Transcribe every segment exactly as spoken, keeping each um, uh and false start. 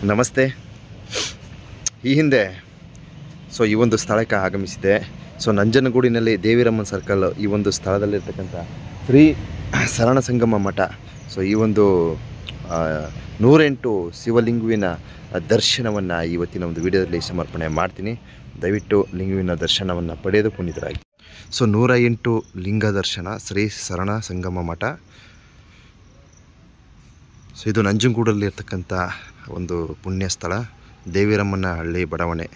ನಮಸ್ತೆ. ಈ ಹಿಂದೆ ಸೊ ಈ ಒಂದು ಸ್ಥಳಕ್ಕೆ ಆಗಮಿಸಿದೆ. ಸೊ ನಂಜನಗೂಡಿನಲ್ಲಿ ದೇವಿರಮ್ಮನ ಸರ್ಕಲ್ ಈ ಒಂದು ಸ್ಥಳದಲ್ಲಿರ್ತಕ್ಕಂಥ ಶ್ರೀ ಶರಣ ಸಂಗಮ ಮಠ. ಸೊ ಈ ಒಂದು ನೂರೆಂಟು ಶಿವಲಿಂಗುವಿನ ದರ್ಶನವನ್ನು ಇವತ್ತಿನ ಒಂದು ವಿಡಿಯೋದಲ್ಲಿ ಸಮರ್ಪಣೆ ಮಾಡ್ತೀನಿ. ದಯವಿಟ್ಟು ಲಿಂಗುವಿನ ದರ್ಶನವನ್ನು ಪಡೆಯೋದು ಪುನೀತರಾಗಿ. ಸೊ ನೂರ ಎಂಟು ಲಿಂಗ ದರ್ಶನ ಶ್ರೀ ಶರಣ ಸಂಗಮ ಮಠ. ಸೊ ಇದು ನಂಜನಗೂಡಲ್ಲಿ ಇರ್ತಕ್ಕಂಥ ಒಂದು ಪುಣ್ಯ ಸ್ಥಳ, ದೇವಿರಮ್ಮನ ಹಳ್ಳಿ ಬಡಾವಣೆ.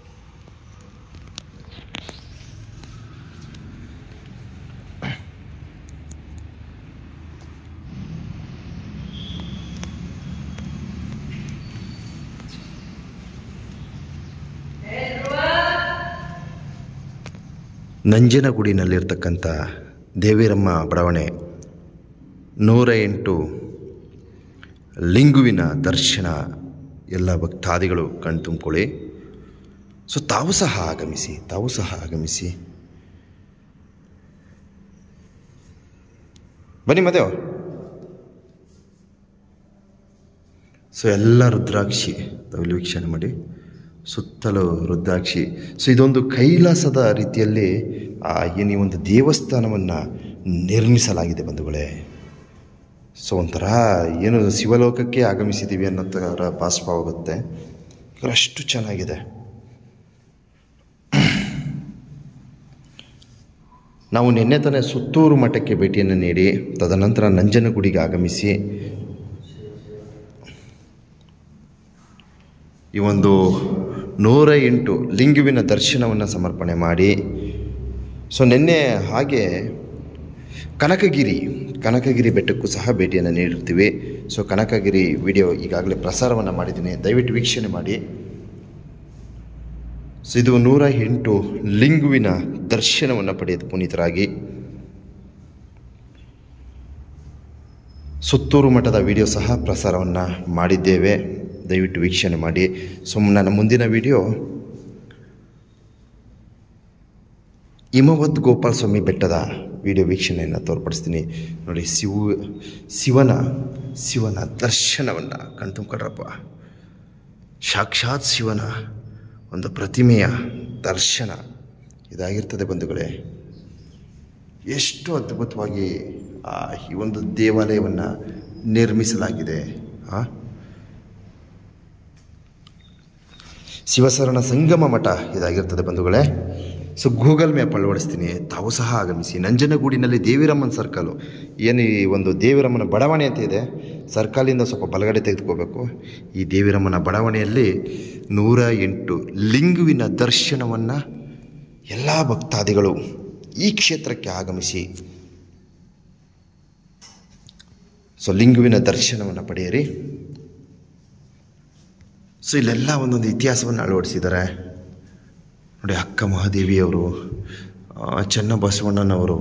ನಂಜನಗೂಡಿನಲ್ಲಿರ್ತಕ್ಕಂಥ ದೇವಿರಮ್ಮ ಬಡಾವಣೆ ನೂರ ಎಂಟು ಲಿಂಗುವಿನ ದರ್ಶನ. ಎಲ್ಲ ಭಕ್ತಾದಿಗಳು ಕಣ್ತುಂಬಿಕೊಳ್ಳಿ. ಸೊ ತಾವು ಸಹ ಆಗಮಿಸಿ ತಾವು ಸಹ ಆಗಮಿಸಿ ಬನ್ನಿ ಮದೇವ. ಸೊ ಎಲ್ಲ ರುದ್ರಾಕ್ಷಿ ತಾವಿಲ್ಲಿ ವೀಕ್ಷಣೆ ಮಾಡಿ, ಸುತ್ತಲೂ ರುದ್ರಾಕ್ಷಿ. ಸೊ ಇದೊಂದು ಕೈಲಾಸದ ರೀತಿಯಲ್ಲಿ ಏನು ಈ ಒಂದು ದೇವಸ್ಥಾನವನ್ನು ನಿರ್ಮಿಸಲಾಗಿದೆ ಬಂಧುಗಳೇ. ಸೊ ಒಂಥರ ಏನು ಶಿವಲೋಕಕ್ಕೆ ಆಗಮಿಸಿದ್ದೀವಿ ಅನ್ನೋ ಥರ ಭಾಸವಾಗುತ್ತೆ. ಅಷ್ಟು ಚೆನ್ನಾಗಿದೆ. ನಾವು ನಿನ್ನೆ ತಾನೇ ಸುತ್ತೂರು ಮಠಕ್ಕೆ ಭೇಟಿಯನ್ನು ನೀಡಿ ತದನಂತರ ನಂಜನಗೂಡಿಗೆ ಆಗಮಿಸಿ ಈ ಒಂದು ನೂರ ಎಂಟು ಲಿಂಗುವಿನ ದರ್ಶನವನ್ನು ಸಮರ್ಪಣೆ ಮಾಡಿ, ಸೊ ನಿನ್ನೆ ಹಾಗೆ ಕನಕಗಿರಿ ಕನಕಗಿರಿ ಬೆಟ್ಟಕ್ಕೂ ಸಹ ಭೇಟಿಯನ್ನು ನೀಡಿರ್ತೀವಿ. ಸೊ ಕನಕಗಿರಿ ವಿಡಿಯೋ ಈಗಾಗಲೇ ಪ್ರಸಾರವನ್ನು ಮಾಡಿದ್ದೀನಿ, ದಯವಿಟ್ಟು ವೀಕ್ಷಣೆ ಮಾಡಿ. ಸೊ ಇದು ನೂರ ಎಂಟು ಲಿಂಗುವಿನ ದರ್ಶನವನ್ನು ಪಡೆಯೋದು ಪುನೀತರಾಗಿ. ಸುತ್ತೂರು ಮಠದ ವಿಡಿಯೋ ಸಹ ಪ್ರಸಾರವನ್ನು ಮಾಡಿದ್ದೇವೆ, ದಯವಿಟ್ಟು ವೀಕ್ಷಣೆ ಮಾಡಿ. ಸೊ ನನ್ನ ಮುಂದಿನ ವಿಡಿಯೋ ಹಿಮವದ್ ಗೋಪಾಲ ಸ್ವಾಮಿ ಬೆಟ್ಟದ ವಿಡಿಯೋ ವೀಕ್ಷಣೆಯನ್ನು ತೋರ್ಪಡಿಸ್ತೀನಿ ನೋಡಿ. ಶಿವ ಶಿವನ ಶಿವನ ದರ್ಶನವನ್ನು ಕಣ್ತುಂಬಿಕೊಂಡ್ರಪ್ಪ. ಸಾಕ್ಷಾತ್ ಶಿವನ ಒಂದು ಪ್ರತಿಮೆಯ ದರ್ಶನ ಇದಾಗಿರ್ತದೆ ಬಂಧುಗಳೇ. ಎಷ್ಟು ಅದ್ಭುತವಾಗಿ ಈ ಒಂದು ದೇವಾಲಯವನ್ನು ನಿರ್ಮಿಸಲಾಗಿದೆ. ಆ ಶಿವಶರಣ ಸಂಗಮ ಮಠ ಇದಾಗಿರ್ತದೆ ಬಂಧುಗಳೇ. ಸೊ ಗೂಗಲ್ ಮ್ಯಾಪ್ ಅಳವಡಿಸ್ತೀನಿ, ತಾವು ಸಹ ಆಗಮಿಸಿ. ನಂಜನಗೂಡಿನಲ್ಲಿ ದೇವಿರಮ್ಮನ ಸರ್ಕಲು, ಏನು ಈ ಒಂದು ದೇವಿರಮ್ಮನ ಬಡಾವಣೆ ಅಂತ ಇದೆ, ಸರ್ಕಲಿಂದ ಸ್ವಲ್ಪ ಬಲಗಡೆ ತೆಗೆದುಕೋಬೇಕು. ಈ ದೇವಿರಮ್ಮನ ಬಡಾವಣೆಯಲ್ಲಿ ನೂರ ಎಂಟು ಲಿಂಗುವಿನ ದರ್ಶನವನ್ನು ಎಲ್ಲ ಭಕ್ತಾದಿಗಳು ಈ ಕ್ಷೇತ್ರಕ್ಕೆ ಆಗಮಿಸಿ ಸೊ ಲಿಂಗುವಿನ ದರ್ಶನವನ್ನು ಪಡೆಯಿರಿ. ಸೊ ಇಲ್ಲೆಲ್ಲ ಒಂದೊಂದು ಇತಿಹಾಸವನ್ನು ಅಳವಡಿಸಿದ್ದಾರೆ ನೋಡಿ. ಅಕ್ಕ ಮಹಾದೇವಿಯವರು, ಚನ್ನಬಸವಣ್ಣನವರು,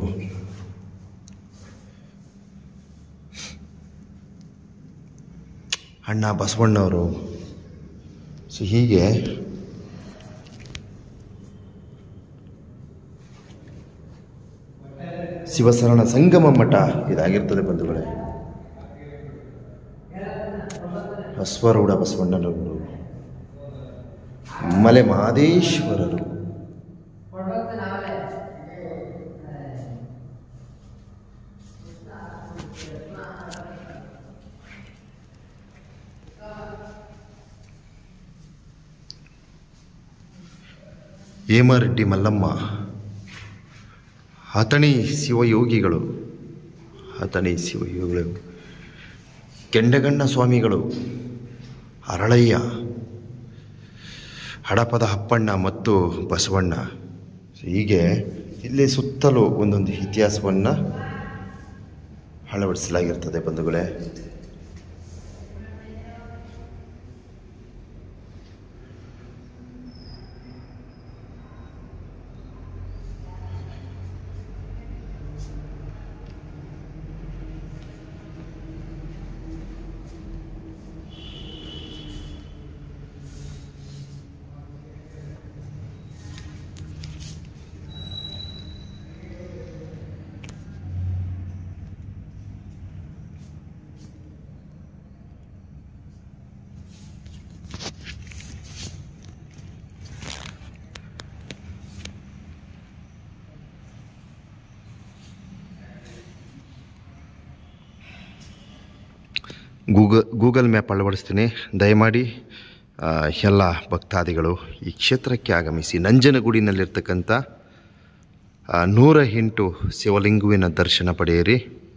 ಅಣ್ಣ ಬಸವಣ್ಣವರು. ಸೊ ಹೀಗೆ ಶಿವಶರಣ ಸಂಗಮ ಮಠ ಇದಾಗಿರ್ತದೆ ಬಂಧುಗಳೇ. ಬಸವರೂಢ ಬಸವಣ್ಣನವರು, ಮಲೆ ಮಹದೇಶ್ವರರು, ಹೇಮರೆಡ್ಡಿ ಮಲ್ಲಮ್ಮ, ಹತಣಿ ಶಿವಯೋಗಿಗಳು ಹತಣಿ ಶಿವಯೋಗಿಗಳು ಕೆಂಡಗಣ್ಣ ಸ್ವಾಮಿಗಳು, ಅರಳಯ್ಯ, ಹಡಪದ ಅಪ್ಪಣ್ಣ ಮತ್ತು ಬಸವಣ್ಣ. ಹೀಗೆ ಇಲ್ಲಿ ಸುತ್ತಲೂ ಒಂದೊಂದು ಇತಿಹಾಸವನ್ನು ಅಳವಡಿಸಲಾಗಿರ್ತದೆ ಬಂಧುಗಳೇ. ಗೂಗಲ್ ಗೂಗಲ್ ಮ್ಯಾಪ್ ಅಳವಡಿಸ್ತೀನಿ. ದಯಮಾಡಿ ಎಲ್ಲ ಭಕ್ತಾದಿಗಳು ಈ ಕ್ಷೇತ್ರಕ್ಕೆ ಆಗಮಿಸಿ ನಂಜನಗೂಡಿನಲ್ಲಿರ್ತಕ್ಕಂಥ ನೂರ ಎಂಟು ಶಿವಲಿಂಗುವಿನ ದರ್ಶನ ಪಡೆಯಿರಿ.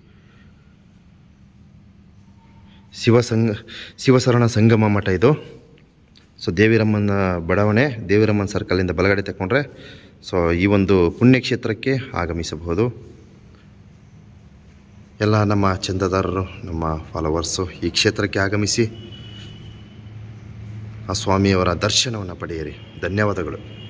ಶಿವಸಂಗ ಶಿವಶರಣ ಸಂಗಮ ಮಠ ಇದು. ಸೊ ದೇವಿರಮ್ಮನ ಬಡಾವಣೆ, ದೇವಿರಮ್ಮನ ಸರ್ಕಲಿಂದ ಬಲಗಡೆ ತಗೊಂಡ್ರೆ ಸೊ ಈ ಒಂದು ಪುಣ್ಯಕ್ಷೇತ್ರಕ್ಕೆ ಆಗಮಿಸಬಹುದು. ಎಲ್ಲ ನಮ್ಮ ಚಂದಾದಾರರು, ನಮ್ಮ ಫಾಲೋವರ್ಸು ಈ ಕ್ಷೇತ್ರಕ್ಕೆ ಆಗಮಿಸಿ ಆ ಸ್ವಾಮಿಯವರ ದರ್ಶನವನ್ನು ಪಡೆಯಿರಿ. ಧನ್ಯವಾದಗಳು.